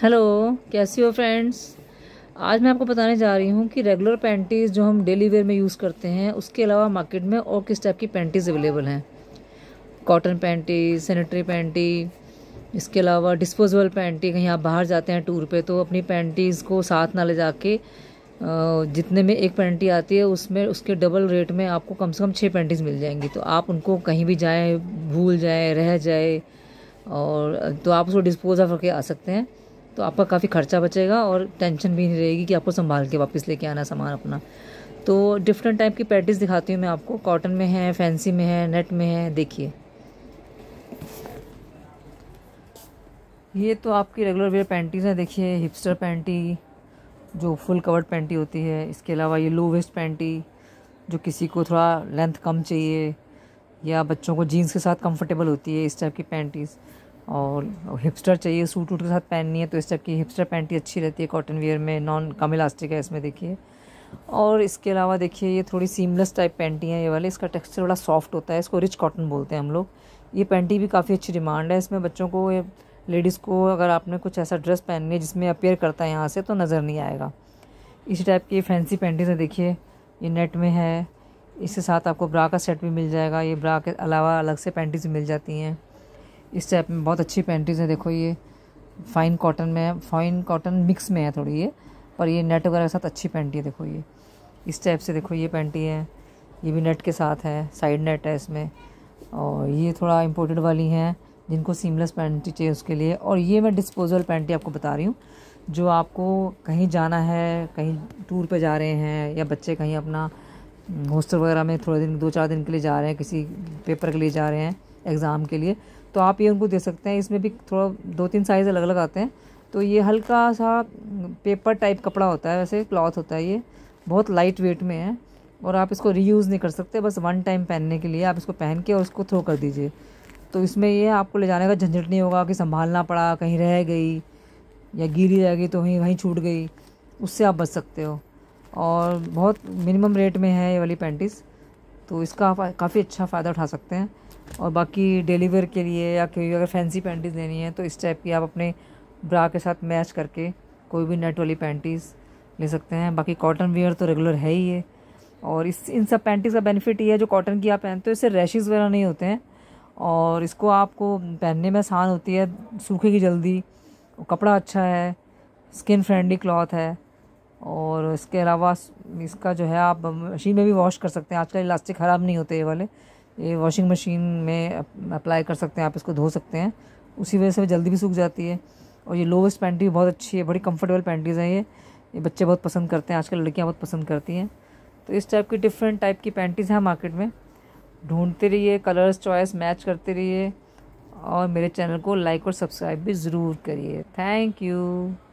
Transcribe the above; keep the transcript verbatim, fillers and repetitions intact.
Hello, कैसी हो friends. आज मैं आपको बताने जा रही हूँ कि रेगुलर पैंटीज़ जो हम डेली वेयर में यूज़ करते हैं उसके अलावा मार्केट में और किस टाइप की पैंटीज़ अवेलेबल हैं। कॉटन पैंटी, सैनिटरी पैंटी, इसके अलावा डिस्पोजेबल पैंटी। कहीं आप बाहर जाते हैं टूर पे तो अपनी पैंटीज़ को साथ ना ले जाके जितने में एक पैंटी आती है उसमें उसके डबल रेट में आपको कम से कम छः पैंटीज़ मिल जाएंगी। तो आप उनको कहीं भी जाएँ, भूल जाएँ, रह जाए और तो आप उसको डिस्पोज ऑफ करके आ सकते हैं। तो आपका काफ़ी खर्चा बचेगा और टेंशन भी नहीं रहेगी कि आपको संभाल के वापस लेके आना सामान अपना। तो डिफरेंट टाइप की पैंटीज़ दिखाती हूँ मैं आपको। कॉटन में है, फैंसी में है, नेट में है। देखिए, ये तो आपकी रेगुलर वेयर पैंटीज़ हैं। देखिए, हिपस्टर पैंटी जो फुल कवर्ड पैंटी होती है। इसके अलावा ये लो वेस्ट पैंटी जो किसी को थोड़ा लेंथ कम चाहिए या बच्चों को जीन्स के साथ कंफर्टेबल होती है, इस टाइप की पैंटीज़। और हिपस्टर चाहिए, सूट वूट के साथ पहननी है तो इस टाइप की हिपस्टर पैंटी अच्छी रहती है कॉटन वेयर में। नॉन कम इलास्टिक है इसमें, देखिए। और इसके अलावा देखिए, ये थोड़ी सीमलेस टाइप पैंटी है ये वाले। इसका टेक्सचर बड़ा सॉफ्ट होता है, इसको रिच कॉटन बोलते हैं हम लोग। ये पैंटी भी काफ़ी अच्छी डिमांड है इसमें। बच्चों को, लेडीज़ को अगर आपने कुछ ऐसा ड्रेस पहननी है जिसमें अपेयर करता है यहाँ से तो नज़र नहीं आएगा। इसी टाइप की फैंसी पैंटीज़ है। देखिए, ये नेट में है। इसके साथ आपको ब्रा का सेट भी मिल जाएगा। ये ब्रा के अलावा अलग से पैंटीज़ मिल जाती हैं इस टाइप में। बहुत अच्छी पैंटीज़ है। देखो, ये फाइन कॉटन में है, फाइन कॉटन मिक्स में है थोड़ी ये, पर ये नेट वगैरह के साथ अच्छी पैंटी है। देखो, ये इस टाइप से देखो, ये पैंटी है, ये भी नेट के साथ है, साइड नेट है इसमें। और ये थोड़ा इम्पोर्टेड वाली हैं जिनको सीमलेस पैंटी चाहिए उसके लिए। और ये मैं डिस्पोजल पैंटी आपको बता रही हूँ, जो आपको कहीं जाना है, कहीं टूर पे जा रहे हैं या बच्चे कहीं अपना हॉस्टल वगैरह में थोड़े दिन, दो चार दिन के लिए जा रहे हैं, किसी पेपर के लिए जा रहे हैं, एग्ज़ाम के लिए, तो आप ये उनको दे सकते हैं। इसमें भी थोड़ा दो तीन साइज़ अलग अलग आते हैं। तो ये हल्का सा पेपर टाइप कपड़ा होता है, वैसे क्लॉथ होता है। ये बहुत लाइट वेट में है और आप इसको रीयूज़ नहीं कर सकते। बस वन टाइम पहनने के लिए आप इसको पहन के और उसको थ्रो कर दीजिए। तो इसमें ये आपको ले जाने का झंझट नहीं होगा कि संभालना पड़ा, कहीं रह गई या गीली रह गई तो वहीं वहीं छूट गई, उससे आप बच सकते हो। और बहुत मिनिमम रेट में है ये वाली पैंटीज़, तो इसका आप काफ़ी अच्छा फ़ायदा उठा सकते हैं। और बाकी डेली वेयर के लिए या कोई अगर फैंसी पैंटीज़ लेनी है तो इस टाइप की आप अपने ब्रा के साथ मैच करके कोई भी नेट वाली पैंटीज़ ले सकते हैं। बाकी कॉटन वेयर तो रेगुलर है ही है। और इस इन सब पैंटीज़ का बेनिफिट ये है, जो कॉटन की आप पहनते हो इससे रैशेज़ वगैरह नहीं होते हैं और इसको आपको पहनने में आसान होती है, सूखेगी जल्दी, कपड़ा अच्छा है, स्किन फ्रेंडली क्लॉथ है। और इसके अलावा इसका जो है आप मशीन में भी वॉश कर सकते हैं। आजकल इलास्टिक ख़राब नहीं होते ये वाले, ये वॉशिंग मशीन में अप्लाई कर सकते हैं, आप इसको धो सकते हैं, उसी वजह से जल्दी भी सूख जाती है। और ये लोवेस्ट पैंटी बहुत अच्छी है, बड़ी कंफर्टेबल पैंटीज़ हैं ये ये बच्चे बहुत पसंद करते हैं, आजकल लड़कियां बहुत पसंद करती हैं। तो इस टाइप की डिफरेंट टाइप की पैंटीज़ हैं मार्केट में। ढूंढते रहिए, कलर्स चॉइस मैच करते रहिए और मेरे चैनल को लाइक और सब्सक्राइब भी ज़रूर करिए। Thank you.